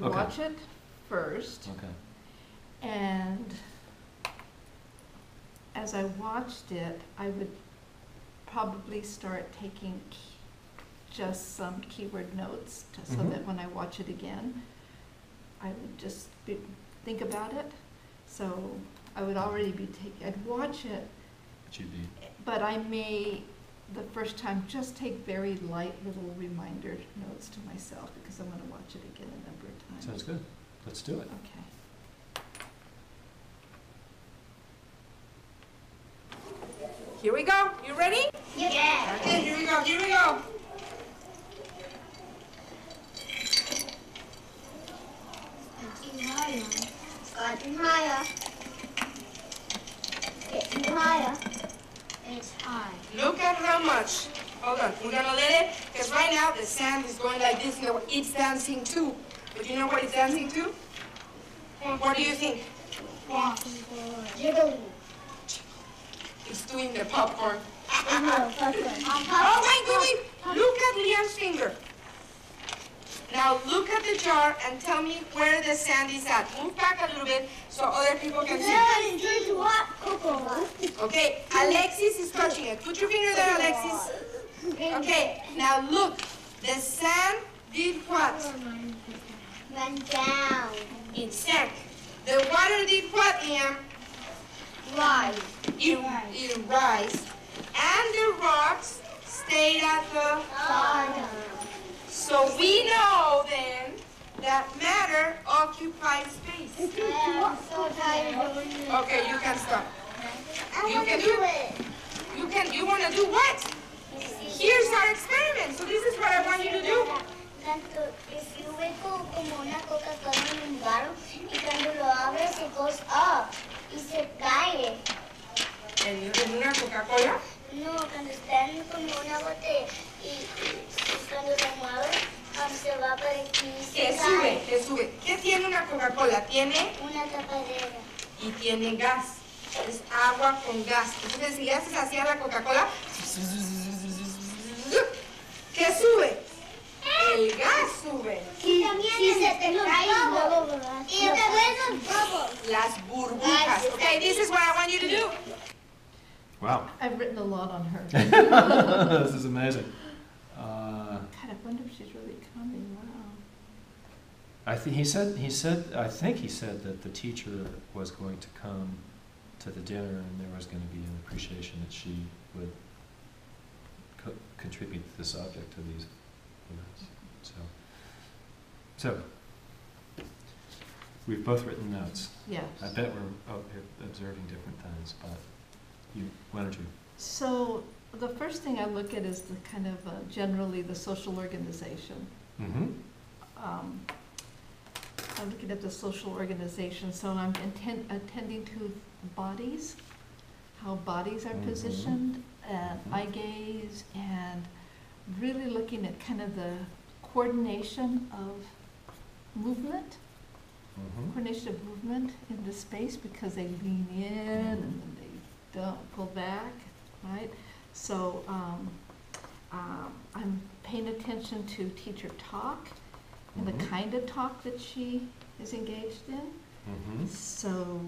would Okay. watch it first, Okay. and as I watched it, I would probably start taking just some keyword notes so Mhm. that when I watch it again, I would just think about it. So I would already be I'd watch it, But you'd be, but I may, the first time, just take very light little reminder notes to myself because I'm going to watch it again a number of times. sounds good. Let's do it. Okay. Here we go. You ready? Yeah. Okay, here we go. Here we go. Getting higher. Getting higher. Getting higher. It's high. Look at how much. Hold on. We're gonna let it, because right now the sand is going like this. You know, it's dancing too. But you know what it's dancing to? What do you think? Jiggling. It's doing the popcorn. Oh Oh my goodness! Look at Liam's finger. Now look at the jar and tell me where the sand is at. Move back a little bit so other people can see. Okay, Alexis is touching it. Put your finger there, Alexis. Okay, now look. The sand did what? Went down. It sank. The water did what, Liam? Rise. It rise. And the rocks stayed at the... Bottom. So we know then that matter occupies space. I'm so tired of doing this. Okay, you can stop. I You want can to do do it. You want to do what? Here's our experiment. So this is what I want you to do. Tanto, if you ve como una Coca-Cola en un barro y cuando lo abres it goes up y se cae. En una Coca-Cola. No, cuando está en como una botella y cuando se mueve se va para aquí y se Que cae. sube, que sube. ¿Qué tiene una Coca-Cola? Tiene Una tapadera. y tiene gas. Es agua con gas. Entonces si le haces así a la Coca-Cola, ¿qué sube? El gas sube. Y también si se te cae luego, y también los bubbles. Las burbujas. Okay, this is what I want you to do. Wow. I've written a lot on her. This is amazing. God, I wonder if she's really coming. Wow. I think he said that the teacher was going to come to the dinner and there was going to be an appreciation that she would contribute the subject to these events. So we've both written notes. Yes. I bet we're observing different things, but why don't you? So the first thing I look at is the kind of generally the social organization. Mm-hmm. I'm looking at the social organization, so I'm attending to bodies, how bodies are Mhm. positioned, and Mhm. eye gaze, and really looking at kind of the coordination of movement, Mm-hmm. coordination of movement in the space because they lean in and then they don't pull back, right? So I'm paying attention to teacher talk and the Mhm. kind of talk that she is engaged in. Mm-hmm. So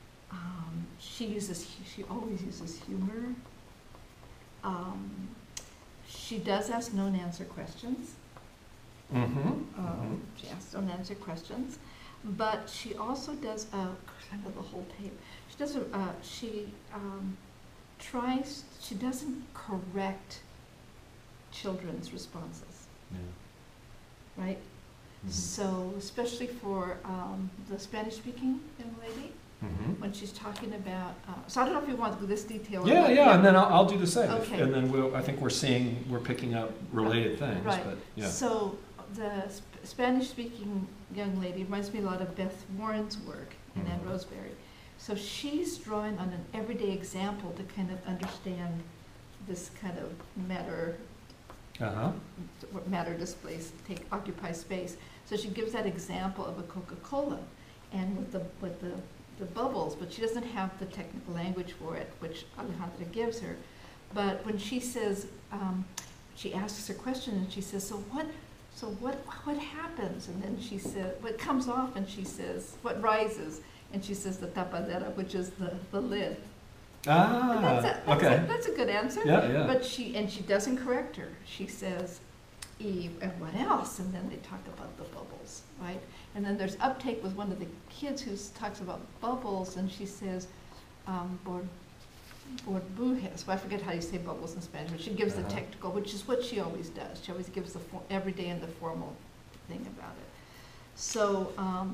she always uses humor. She does ask no and answer questions. Mm-hmm. She asks don't answer questions, but she also does I know the whole tape. She does she doesn't correct children's responses, Yeah. right? Mhm. So especially for the Spanish-speaking young lady, Mm-hmm. when she's talking about, so I don't know if you want this detail. or Yeah, not. yeah, and then I'll do the same. Okay. And then I think we're picking up related things, Right. but yeah. So the Spanish-speaking young lady reminds me a lot of Beth Warren's work in Anne Mhm. Roseberry. So she's drawing on an everyday example to kind of understand this kind of Uh-huh. matter displays, occupy space. So she gives that example of a Coca-Cola and with the bubbles, but she doesn't have the technical language for it, which Alejandra gives her. But when she says, she asks her question and she says, so what happens? And then she said, what comes off, and she says, what rises? And she says the tapadera, which is the lid. Okay. That's a good answer. Yeah, yeah. But she doesn't correct her. She says, and what else? And then they talk about the bubbles, right? And then there's uptake with one of the kids who talks about bubbles, and she says, burbujas. Well, I forget how you say bubbles in Spanish, but she gives the technical, which is what she always does. She always gives the every day in the formal thing about it. So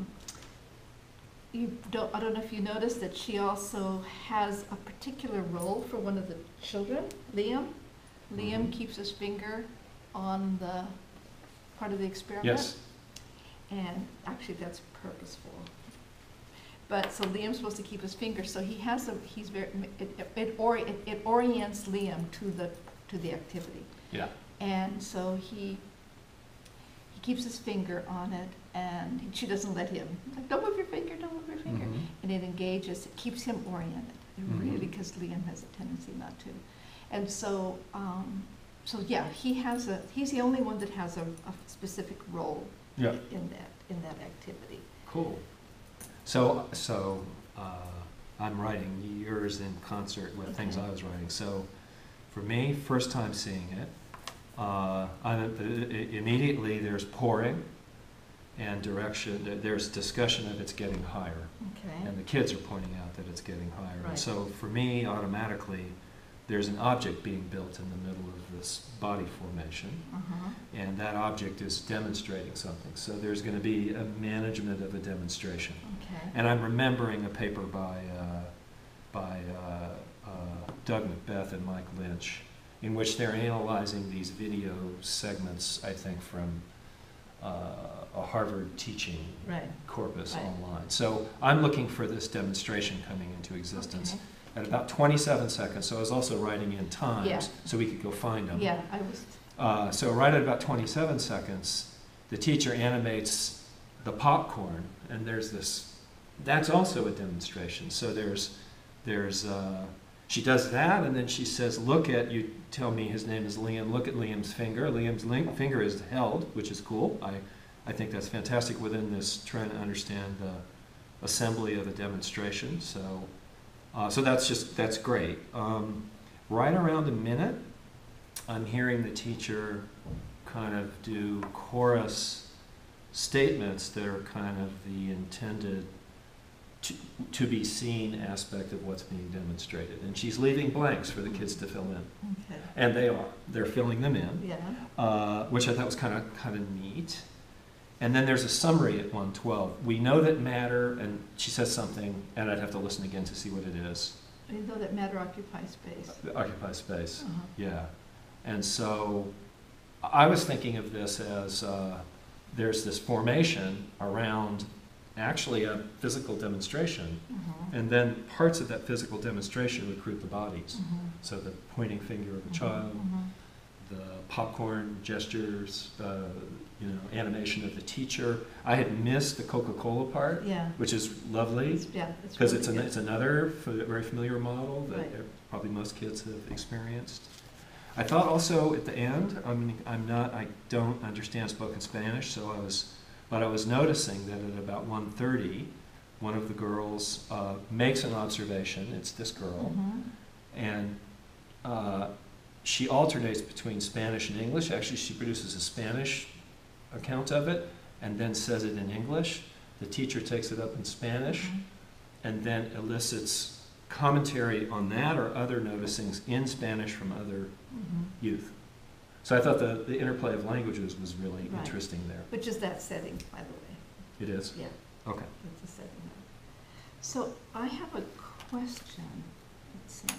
I don't know if you noticed that she also has a particular role for one of the children, Liam. Liam keeps his finger on the part of the experiment. Yes. And actually that's purposeful. But so Liam's supposed to keep his finger, so it orients Liam to the activity. Yeah. And so he keeps his finger on it, and she doesn't let him, like, don't move your finger, don't move your finger. Mhm. And it engages, it keeps him oriented, really, because Liam has a tendency not to. And so, yeah, he's the only one that has a specific role Yeah. in that activity. Cool. So I'm writing yours in concert with things Okay. I was writing. So for me, first time seeing it, immediately there's pouring and direction. There's discussion of it's getting higher, Okay. and the kids are pointing out that it's getting higher. Right. And so for me, automatically, there's an object being built in the middle of this body formation, Uh-huh. and that object is demonstrating something. So there's going to be a management of a demonstration. Okay. And I'm remembering a paper by Doug Macbeth and Mike Lynch, in which they're analyzing these video segments, I think, from a Harvard teaching Right. corpus Right. online. So I'm looking for this demonstration coming into existence Okay. at about 27 seconds. So I was also writing in times Yeah. so we could go find them. Yeah, I was. So right at about 27 seconds, the teacher animates the popcorn, and there's this, that's also a demonstration. So she does that, and then she says, look at, you tell me his name is Liam, look at Liam's finger. Liam's finger is held, which is cool. I think that's fantastic within this trying to understand the assembly of a demonstration. So that's great. Right around a minute, I'm hearing the teacher kind of do chorus statements that are kind of the intended to be seen aspect of what's being demonstrated. And she's leaving blanks for the kids to fill in. Okay. And they're filling them in, Yeah. which I thought was kind of neat. And then there's a summary at 1:12. We know that matter, and she says something, and I'd have to listen again to see what it is. I know that matter occupies space. Occupy space. Uh-huh. Yeah. And so I was thinking of this as there's this formation around actually a physical demonstration, Uh-huh. and then parts of that physical demonstration recruit the bodies. Uh-huh. So the pointing finger of a child, Uh-huh. the popcorn gestures, animation of the teacher. I had missed the Coca-Cola part, Yeah. which is lovely. It's Because really good. it's another very familiar model that Right. probably most kids have experienced. I thought also at the end, I don't understand spoken Spanish, but I was noticing that at about 1:30, one of the girls makes an observation. It's this girl, Mhm. and she alternates between Spanish and English. Actually, she produces a Spanish account of it and then says it in English. The teacher takes it up in Spanish Mhm. and then elicits commentary on that or other noticings in Spanish from other Mhm. youth. So I thought the interplay of languages was really Right. interesting there. Which is that setting, by the way. It is? Yeah, Okay. it's a setting. So I have a question. Let's see.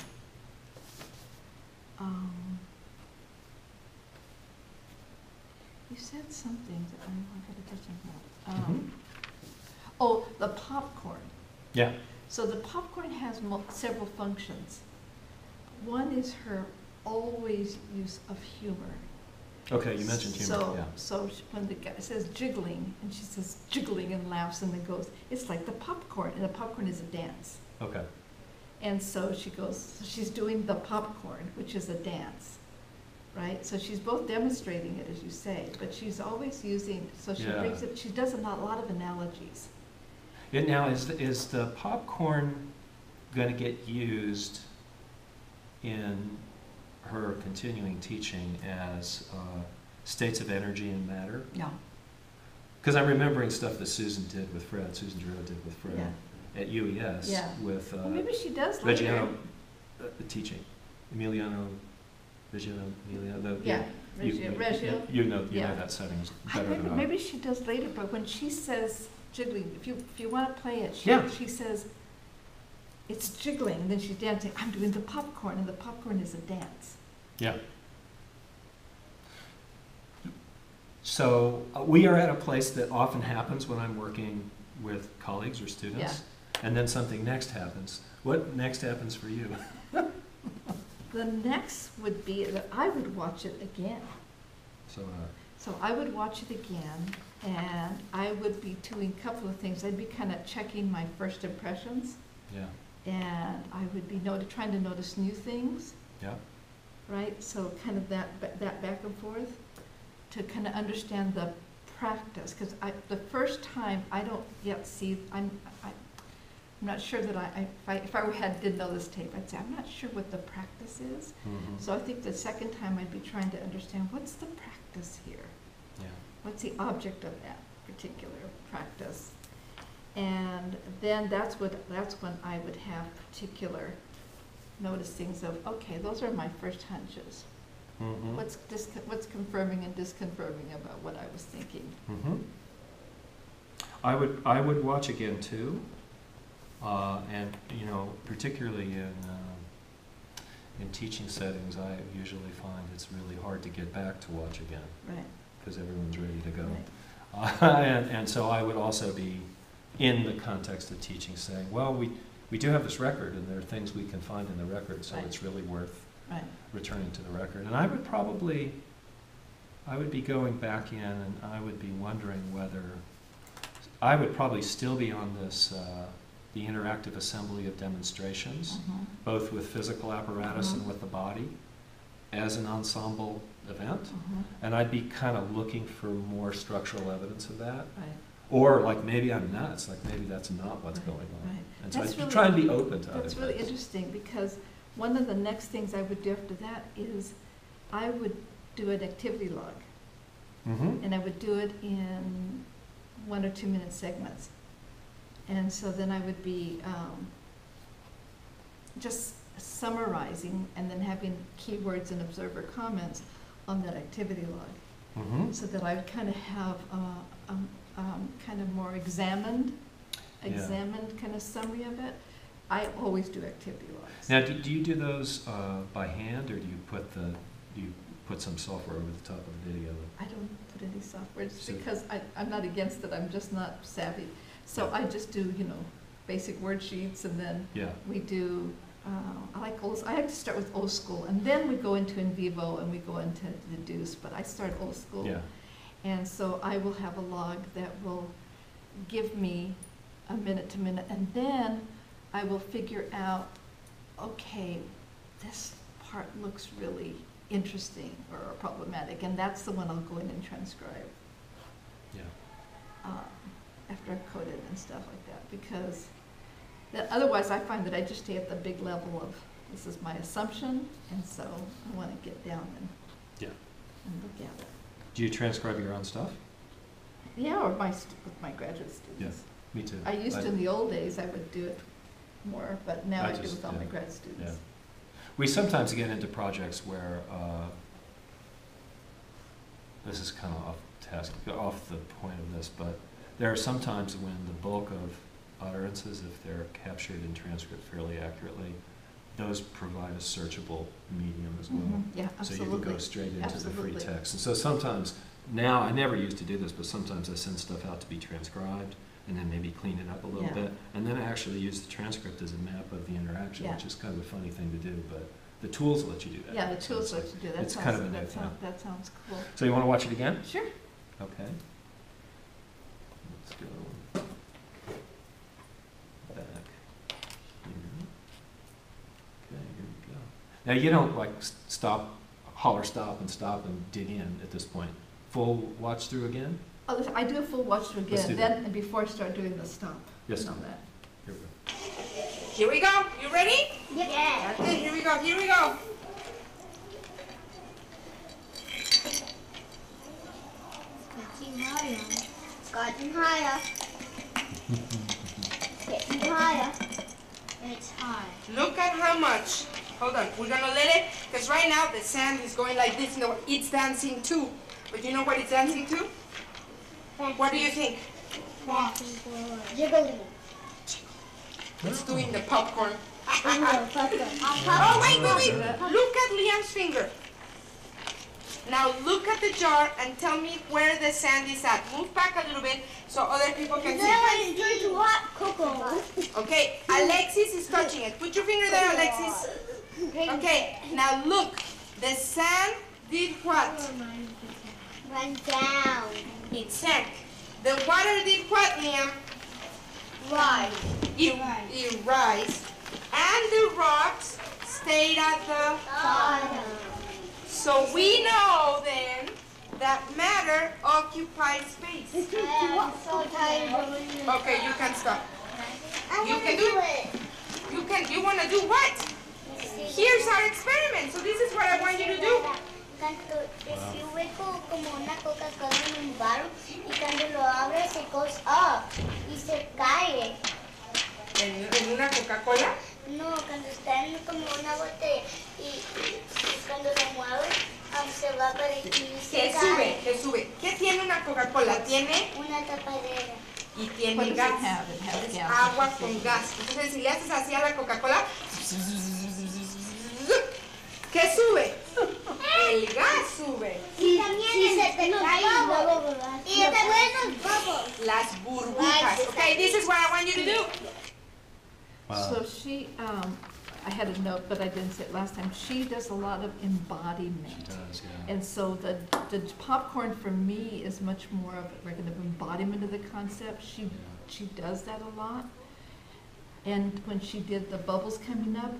You said something that I'm going to touch on. Oh, the popcorn. Yeah. So the popcorn has several functions. One is her always use of humor. Okay, you mentioned humor. So when the guy says jiggling, and she says jiggling and laughs and then goes, it's like the popcorn, and the popcorn is a dance. Yeah. Okay. And so she goes, she's doing the popcorn, which is a dance. right? So she's both demonstrating it, as you say, but she's always using, so she Yeah. brings it, she does a lot of analogies. And now, is the popcorn going to get used in her continuing teaching as states of energy and matter? Yeah. Because I'm remembering stuff that Susan did with Fred, Susan Giroux did with Fred Yeah. at UES Yeah. with Well, maybe she does later. Reggiano teaching. Emiliano, Emiliano. Yeah, Reggio. You know Yeah. that setting I better than think I. maybe she does later, but when she says jiggling, if you want to play it, Yeah. she says it's jiggling, and then she's dancing. I'm doing the popcorn, and the popcorn is a dance. Yeah. So we are at a place that often happens when I'm working with colleagues or students, and then something next happens. What next happens for you? The next would be that I would watch it again. So So I would watch it again, and I would be doing a couple of things. I'd be kind of checking my first impressions, yeah, and I would be trying to notice new things, yeah, right? So kind of that back and forth to kind of understand the practice, because the first time I don't yet see. I'm not sure that if I did know this tape, I'd say I'm not sure what the practice is. mhm, So I think the second time I'd be trying to understand what's the practice here. yeah, What's the object of that particular practice? And then that's when I would have particular noticings of, okay, those are my first hunches. mhm, What's confirming and disconfirming about what I was thinking? mhm. I would watch again too, and particularly in teaching settings, I usually find it's really hard to get back to watch again Right, because everyone's ready to go. right. And so I would also be, in the context of teaching, saying, well, we do have this record, and there are things we can find in the record, so Right. it's really worth Right, returning to the record. And I would be going back in, and I would be wondering whether, I would probably still be on this, the interactive assembly of demonstrations, mhm, both with physical apparatus Mhm. and with the body, as an ensemble event. mhm, And I'd be kind of looking for more structural evidence of that. right, Or like maybe I'm nuts, like maybe that's not what's Right, going on. right. And so That's I'd really- try and be open to other That's really things. interesting, because one of the next things I would do after that is I would do an activity log. Mm-hmm. And I would do it in 1 or 2 minute segments. And so then I would be just summarizing and then having keywords and observer comments on that activity log, Mm-hmm. so that I would kind of have kind of more examined kind of summary of it. I always do activity logs. Now, do you do those by hand, or do you put some software over the top of the video? I don't put any software, just So- because I'm not against it, I'm just not savvy. So Yeah. I just do, basic word sheets, and then Yeah. we do, I like to start with old school, and then we go into in vivo and we go into deduce, but I start old school. Yeah. And so I will have a log that will give me a minute to minute, and then I will figure out, okay, this part looks really interesting or problematic, and that's the one I'll go in and transcribe Yeah. after I've coded and stuff like that, because otherwise I find that I just stay at the big level of, this is my assumption, and so I want to get down Yeah. and look at it. Do you transcribe your own stuff? Yeah, or with my graduate students. Me too. I used to, in the old days, I would do it more, but now I I do it just- with all my yeah. grad Yeah. students. We sometimes get into projects where, this is kind of off the point of this, but there are some times when the bulk of utterances, if they're captured in transcript fairly accurately, those provide a searchable medium as well. Mhm. Yeah, So you absolutely. can go straight into the free Absolutely. text. And so sometimes, now, I never used to do this, but sometimes I send stuff out to be transcribed, and then maybe clean it up a little Yeah. bit, and then I actually use the transcript as a map of the interaction, Yeah. which is kind of a funny thing to do, but the tools let you do that. Yeah, the So tools it's let you do that. it's kind of a new thing. That sounds cool. So you want to watch it again? Sure. Okay. Let's go back here. Okay, here we go. Now, you don't like stop holler stop and dig in at this point. Full watch through again? I do a full watch through Let's do again, that. then, and before I start doing the stop. Yes, and all ma'am. that. Here we go. Here we go. You ready? Yeah. Okay, here we go. Here we go. Getting higher. Getting higher. Getting higher. It's high. Look at how much. Hold on. We're gonna let it, because right now the sand is going like this. No, it's dancing too. But you know what it's dancing to? What do you think? Jiggling. It's doing the popcorn. Oh, Oh, wait. Look at Liam's finger. Now look at the jar and tell me where the sand is at. Move back a little bit so other people can see. Too hot cocoa. Okay, Alexis is touching it. Put your finger there, Alexis. Okay, now look. The sand did what? Went down. It sank. The water did what, Liam? Right. It rise. And the rocks stayed at the... Bottom. So we know then that matter occupies space. I'm so tired of it. Okay, you can stop. I You wanna can do it. You want to do what? Here's our experiment. So this is what I want you to do. Cuando si hueco como una Coca-Cola en un barro y cuando lo abres it goes up y se cae. En una Coca-Cola. No, cuando está en como una botella y cuando se mueve se va para y se Que cae. sube, que sube. ¿Qué tiene una Coca-Cola? Tiene Una tapadera. y What tiene does it gas. have? It has Es gas. agua con gas. Entonces si le haces así a la Coca-Cola, ¿qué sube? El gas sube. Y también se te cae y después los bubbles. Las burbujas. Okay, this is what I want you to do. Wow. So she, I had a note, but I didn't say it last time, she does a lot of She embodiment. does, yeah. And so the popcorn for me is much more of a kind of embodiment of the concept. She does that a lot. And when she did the bubbles coming up,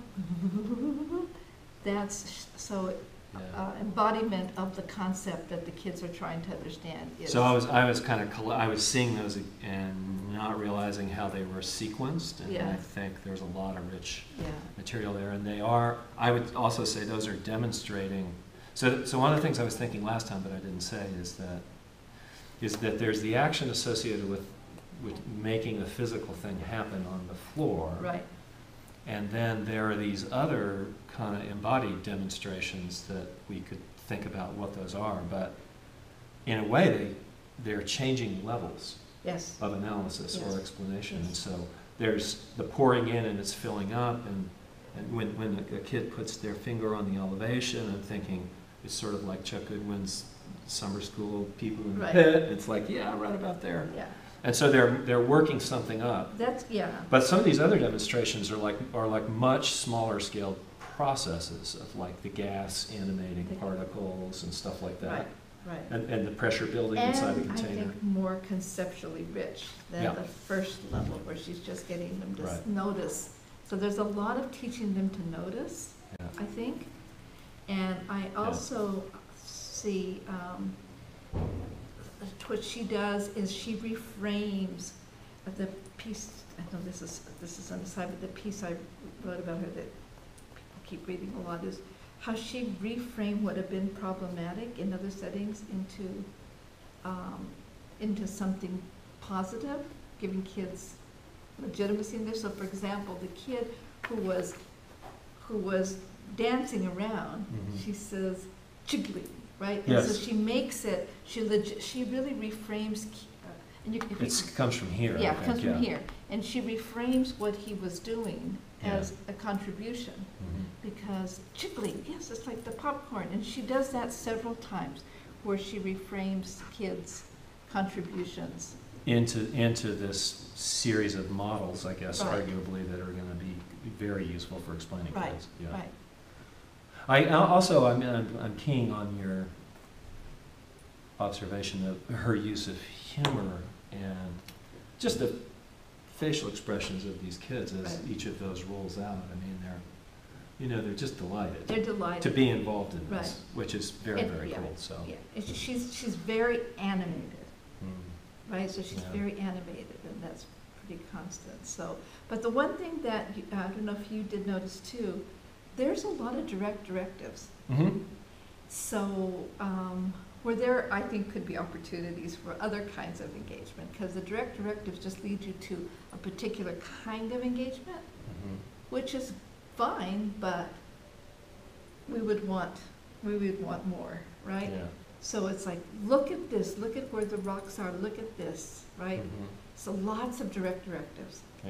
that's so Yeah. embodiment of the concept that the kids are trying to understand is. So I was kind of, I was seeing those and not realizing how they were sequenced, and Yeah. I think there's a lot of rich Yeah, material there, and they are, I would also say those are demonstrating, so one of the things I was thinking last time but I didn't say is that there's the action associated with making the physical thing happen on the floor. right, And then there are these other kind of embodied demonstrations that we could think about what those are, but in a way they're changing levels yes, of analysis Yes. or explanation. And so there's the pouring in and it's filling up, and when a kid puts their finger on the elevation and thinking, it's sort of like Chuck Goodwin's summer school people in the Right. pit, it's like, yeah, right about there. yeah, And so they're working something up. that's, yeah, But some of these other demonstrations are like much smaller scale processes of like the gas animating particles and stuff like that. right, right. And the pressure building inside the And I container. think more conceptually rich than Yeah. the first level where she's just getting them to Right. notice. So there's a lot of teaching them to notice, Yeah. I think. And I also see, what she does is she reframes the piece, I know this is on the side, but the piece I wrote about her that people keep reading a lot is how she reframed what had been problematic in other settings into something positive, giving kids legitimacy in there. So for example, the kid who was dancing around, Mhm. she says, jiggly, right? And Yes. so she makes it, she really reframes, and you can. It comes from here, Yeah, I it comes think, from yeah. here. And she reframes what he was doing Yeah. as a contribution. Mhm. Because jiggly, yes, it's like the popcorn. And she does that several times, where she reframes kids' contributions. Into this series of models, I guess, Right. arguably, that are going to be very useful for explaining Right, things. Yeah. right. I'm keying on your observation of her use of humor and just the facial expressions of these kids as Right. each of those rolls out. I mean, you know, they're just delighted They're delighted. to be involved in this, Right. which is very, And- very yeah, cool, so. Yeah, she's very animated, Mm. right? So she's Yeah. very animated, and that's pretty constant. So, but the one thing that I don't know if you did notice too, there's a lot of directives. Mm-hmm. So, where there, I think, could be opportunities for other kinds of engagement, because the directives just lead you to a particular kind of engagement, Mm-hmm. which is fine, but we would want more, right? Yeah. So it's like, look at this, look at where the rocks are, look at this, right? Mhm. So lots of directives. Yeah.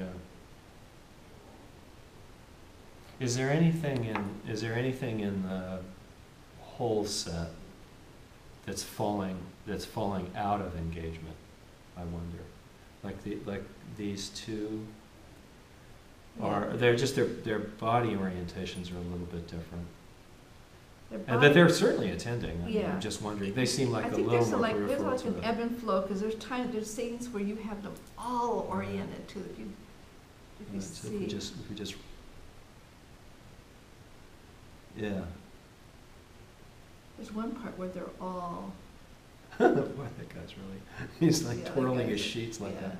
Is there anything in the whole set that's falling out of engagement? I wonder. Like these two are, they're just their body orientations are a little bit different. But they're certainly attending. I mean, Yeah. I'm just wondering. They seem like I a think little there's more there's peripheral like to an the. ebb and flow, because there's scenes where you have them all oriented to, if you So if we see. just, yeah. There's one part where they're all. Boy, that guy's really, he's like Yeah, that twirling his guy's- sheets like yeah. that.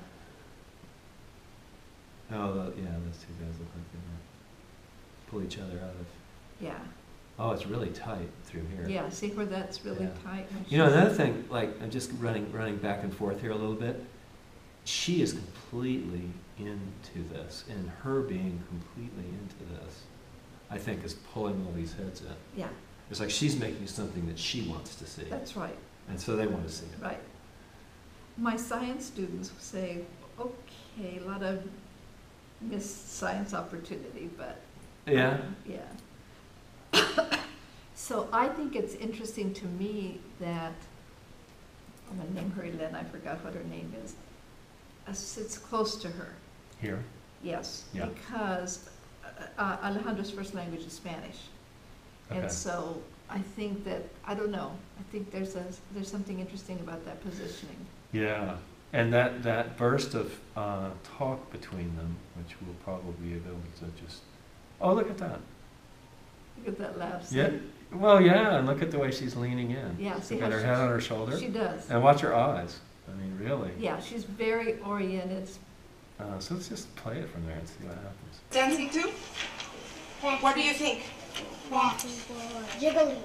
Oh, yeah, those two guys look like they might pull each other out of, Yeah, oh, it's really tight through here. yeah, see where that's really Yeah. tight? when You know, she's- another thing, like, I'm just running back and forth here a little bit. She is completely into this, and her being completely into this, I think, is pulling all these heads in. Yeah, It's like she's making something that she wants to see, that's right, and so they want to see it. right. My science students say, okay, a lot of missed science opportunity, but. Yeah? Yeah. So I think it's interesting to me that, I'm gonna name her Elen, I forgot what her name is, sits close to her, Here? yes. Yeah. Because Alejandro's first language is Spanish. Okay. And so I think that, I don't know, I think there's something interesting about that positioning. Yeah, and that burst of talk between them, which we'll probably be able to just, oh, look at that. Look at that laugh. see? Yeah, well, yeah, and look at the way she's leaning in. Yeah, She's see got how her head on her shoulder, She does. and watch her eyes. I mean, really. Yeah, she's very oriented. So let's just play it from there and see what happens. Dancing too? What do you think? Jiggling.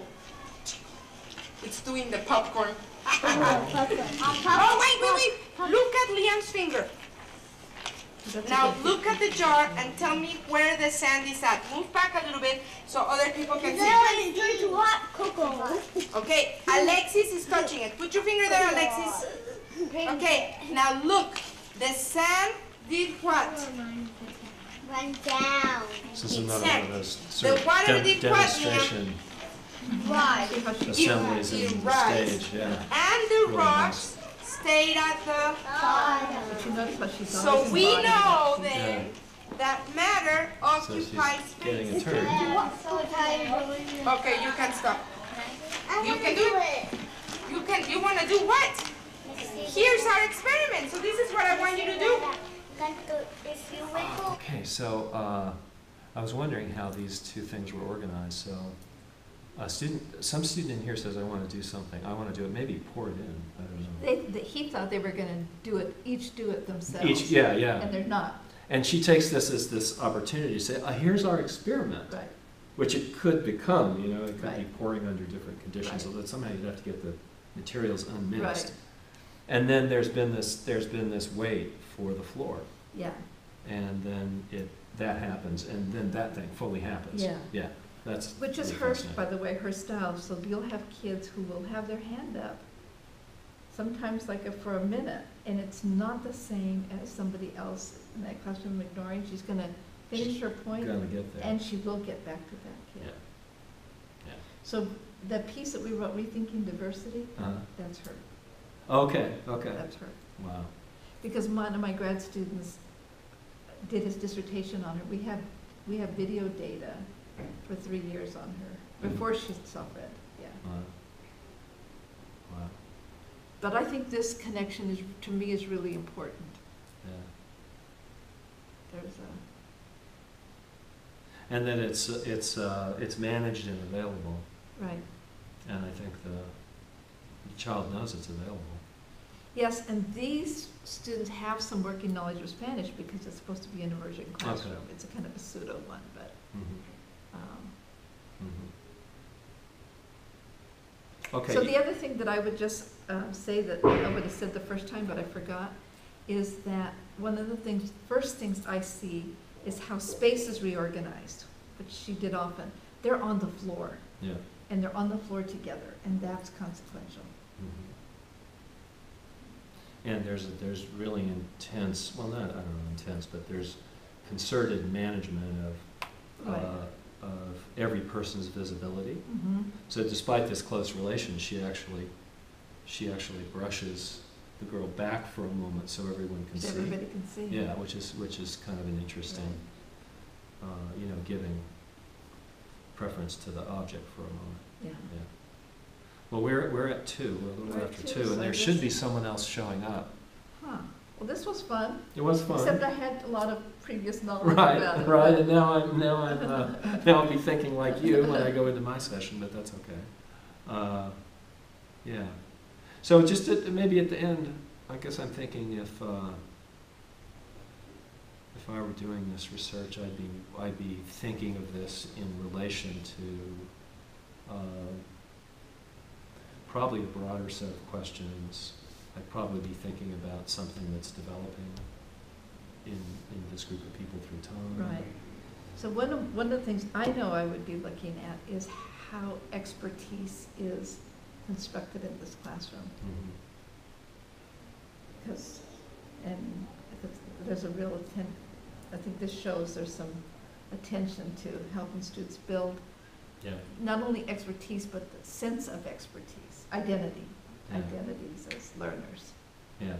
It's doing the popcorn. Popcorn. Oh, wait. Look at Liam's finger. That's a Now good look at the jar and tell me where the sand is at. Move back a little bit so other people can see. Then turn to hot cocoa. Okay, Alexis is touching it. Put your finger there, Alexis. Okay, now look. The sand did what? Run down. This is another one of those The sort of water did what, demonstration Right. See how she assemblies You in the rise. stage, yeah. And the Really rocks stayed at the... But you notice how she's So always we embodying know that. then that matter So she's occupies getting a space. turn. I'm so tired of doing it. Okay, you can stop. I You want can to do do You it. you want to do what? Here's our experiment. So this is what I want you to do. If you wiggle, Okay, so I was wondering how these two things were organized. So some student in here says, I want to do something. I want to do it. Maybe pour it in. I don't know. He thought they were gonna each do it themselves. Each, yeah. And they're not, And she takes this as this opportunity to say, here's our experiment, right, which it could become, you know, it could be Right. pouring under different conditions, Right. although somehow you'd have to get the materials unmixed. Right. And then there's been this wait for the floor, yeah, and then that happens, and then that thing fully happens. Yeah. Yeah, that's. which is really her, fascinating. by the way, her style, so you'll have kids who will have their hand up, sometimes for a minute, and it's not the same as somebody else in that classroom ignoring, she's gonna finish her point, Gonna get there. and she will get back to that Yeah, kid. yeah. So the piece that we wrote, Rethinking Diversity, Uh-huh. that's her, Okay. that's her. Wow. Because one of my grad students did his dissertation on her. We have video data for 3 years on her, before she self-read, yeah. Wow. Wow. But I think this connection to me, is really important. Yeah. There's And that it's managed and available. Right. And I think the child knows it's available. Yes, and these students have some working knowledge of Spanish because it's supposed to be an immersion classroom. Okay. It's a kind of a pseudo one, but, Mhm. um, Mhm. Okay. so the other thing that I would just say that I would have said the first time, but I forgot, is that one of the first things I see is how space is reorganized, which she did often. They're on the floor, Yeah. and they're on the floor together, and that's consequential. Mhm. And there's really intense, well, not, I don't know, intense, but there's concerted management Right. of every person's visibility. Mm-hmm. So despite this close relation, she actually brushes the girl back for a moment so everyone can So see. everybody can see. Yeah, which is kind of an interesting, giving preference to the object for a moment. Yeah. Yeah. Well, we're at 2. We're a little We're at after 2, 2, so and I there guess- should be someone else showing up. Huh. Well, this was fun. It was fun. Except I had a lot of previous knowledge Right, about it. right. And now I'll be thinking like you when I go into my session, but that's okay. Yeah. So just maybe at the end, I guess I'm thinking if I were doing this research, I'd be thinking of this in relation to probably a broader set of questions. I'd probably be thinking about something that's developing in this group of people through time. Right. So one of the things I know I would be looking at is how expertise is constructed in this classroom. Mhm. Because, and there's a real I think this shows there's some attention to helping students build Yeah. not only expertise, but the sense of expertise, identities as learners. Yeah.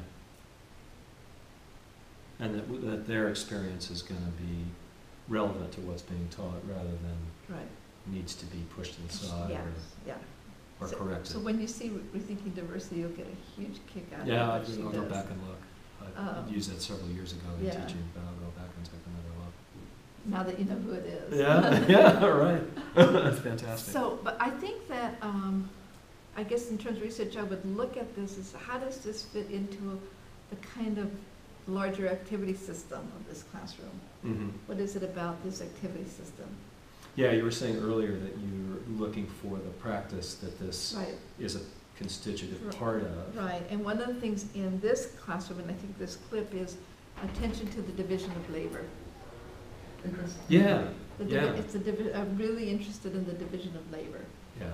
And that their experience is going to be relevant to what's being taught rather than Right. needs to be pushed aside Yeah, yeah. or corrected. So when you see Rethinking Diversity, you'll get a huge kick out of Yeah, what she I'll go does. back and look. I used that several years ago in Yeah. teaching, but I'll go back and take another look. Now that you know who it is. Yeah, yeah, right. That's fantastic. So, but I think that, I guess in terms of research, I would look at this as how does this fit into the kind of larger activity system of this classroom? Mhm. What is it about this activity system? Yeah, you were saying earlier that you're looking for the practice that this Right, is a constitutive Right. part of. right. And one of the things in this classroom, and I think this clip, is attention to the division of labor. Yeah, The yeah. It's I'm really interested in the division of labor. Yeah.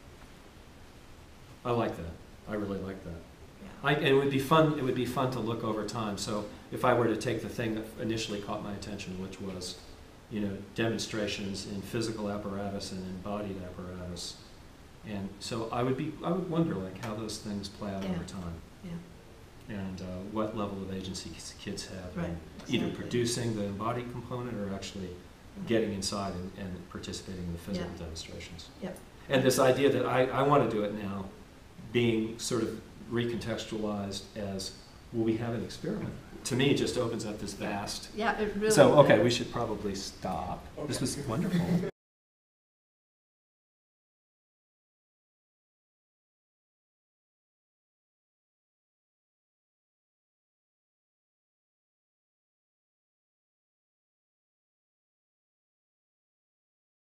I like that. I really like that. Yeah. And it would be fun. It would be fun to look over time. So if I were to take the thing that initially caught my attention, which was, demonstrations in physical apparatus and embodied apparatus, and so I would wonder like how those things play out Yeah. over time, Yeah, and what level of agency kids have, right. in either exactly. producing the embodied component or actually getting inside and participating in the physical Yeah. demonstrations. Yep. And this idea that I want to do it now, being sort of recontextualized as, will we have an experiment? To me, just opens up this vast. Yeah, it really. So, okay, we should probably stop. This was wonderful.